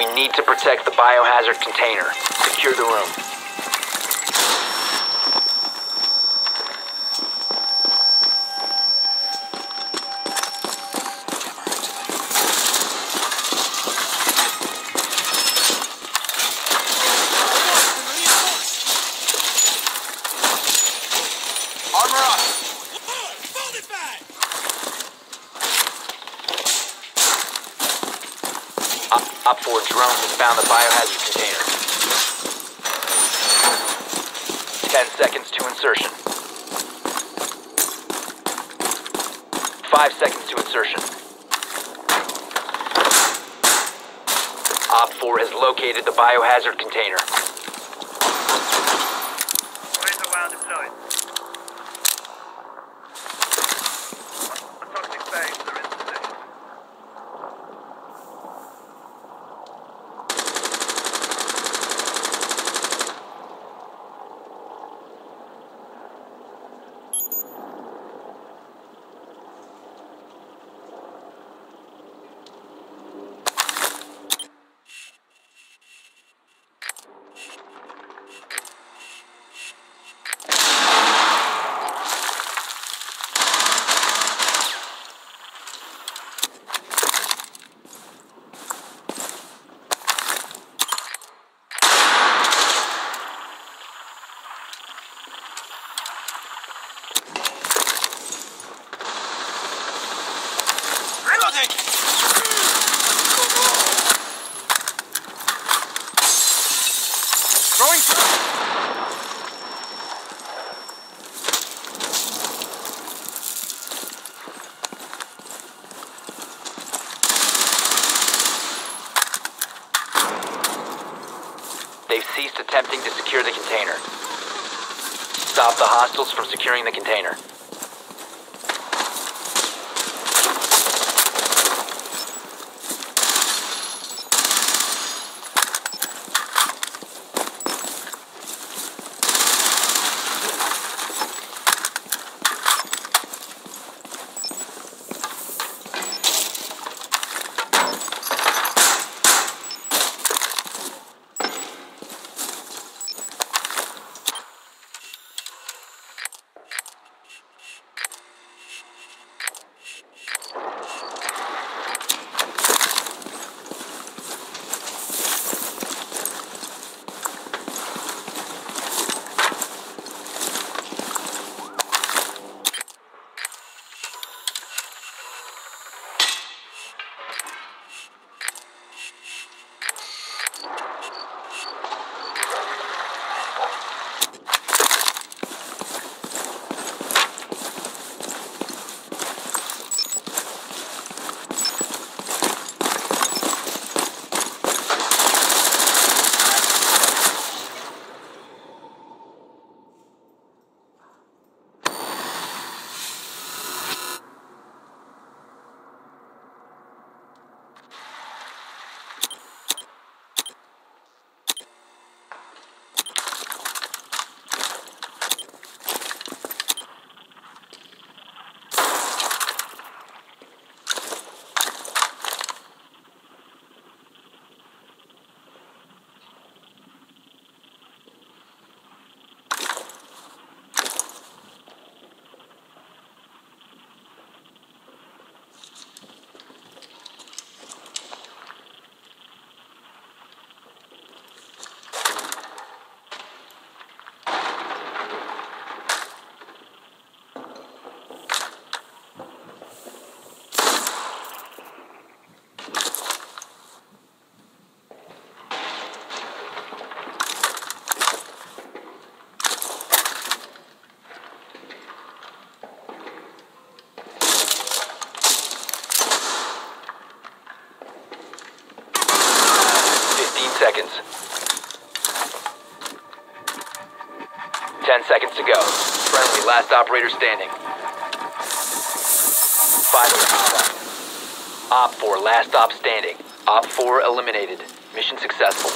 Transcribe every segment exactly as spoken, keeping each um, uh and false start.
We need to protect the biohazard container. Secure the room. Armor up! Op four drone has found the biohazard container. Ten seconds to insertion. Five seconds to insertion. Op four has located the biohazard container. Razor wire deployed. Toxic bags are in position. Throwing fire! They've ceased attempting to secure the container. Stop the hostiles from securing the container. Seconds. Ten seconds to go. Friendly, last operator standing. Five minutes. Op four, last op standing. Op four eliminated. Mission successful.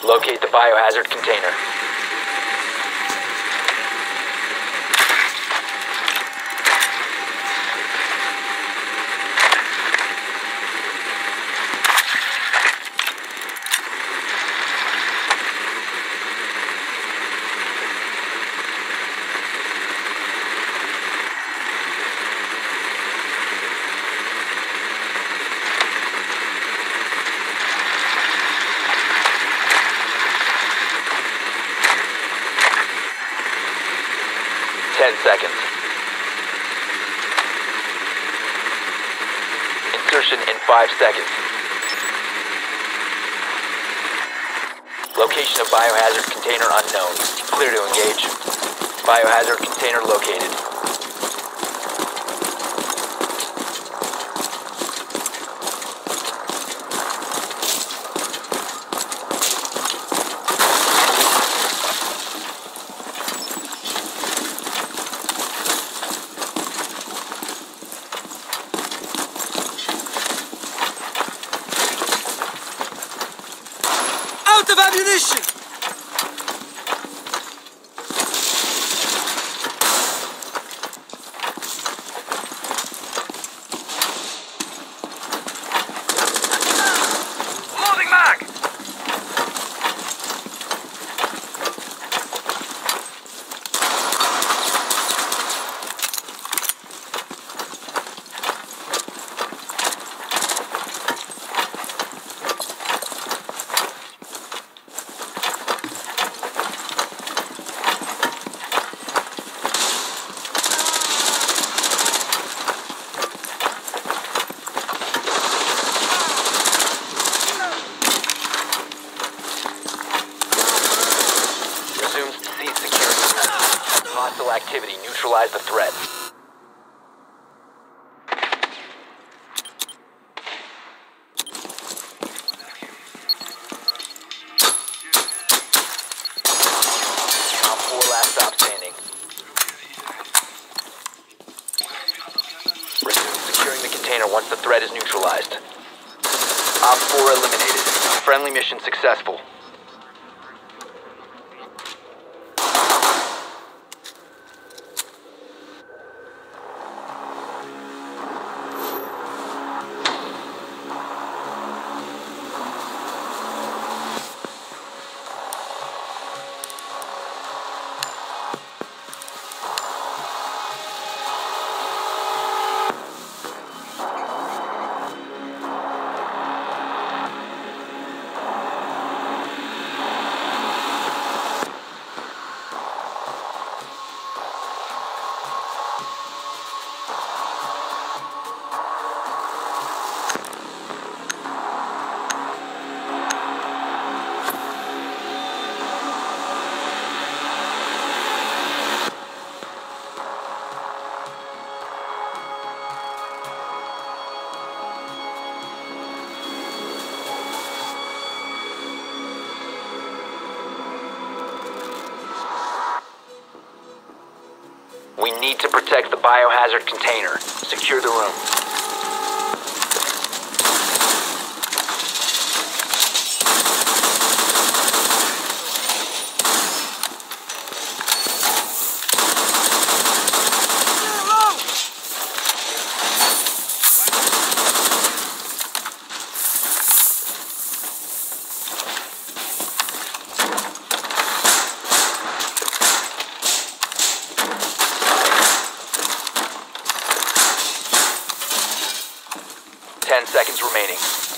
Locate the biohazard container. Ten seconds. Insertion in five seconds. Location of biohazard container unknown. Clear to engage. Biohazard container located. Out of ammunition! Loading mag! Resumes cease security. Hostile activity. Neutralize the threat. Op four last stop standing. Resume securing the container once the threat is neutralized. Op four eliminated. Friendly mission successful. We need to protect the biohazard container. Secure the room. Ten seconds remaining.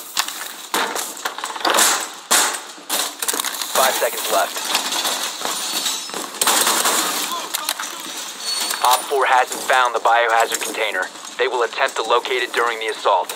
Five seconds left. Op four hasn't found the biohazard container. They will attempt to locate it during the assault.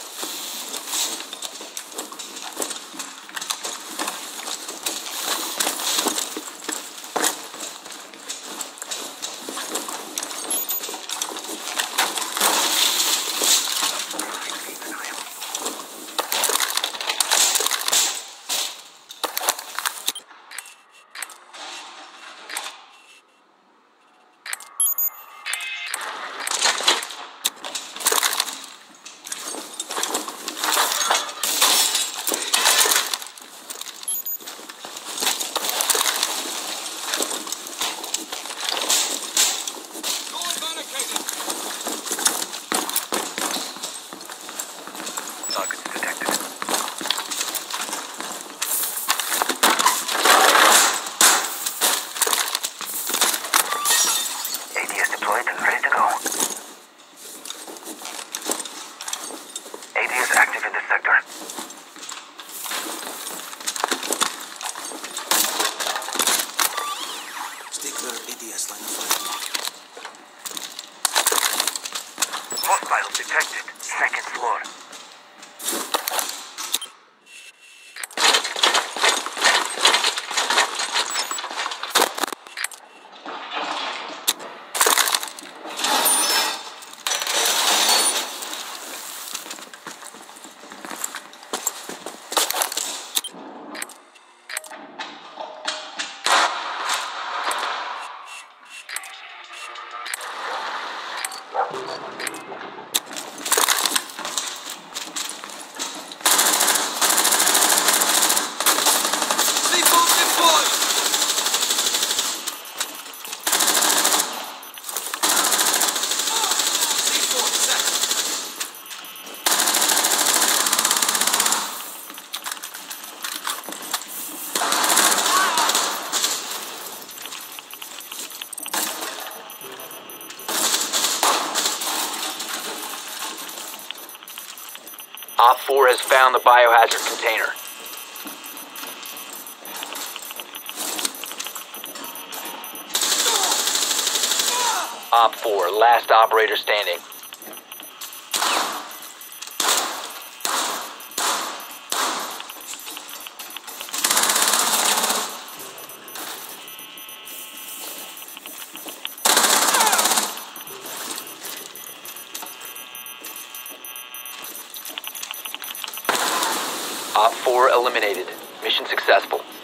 Diaz, line of fire. Hostiles detected. Second floor. Op four has found the biohazard container. Op four, last operator standing. Op four eliminated. Mission successful.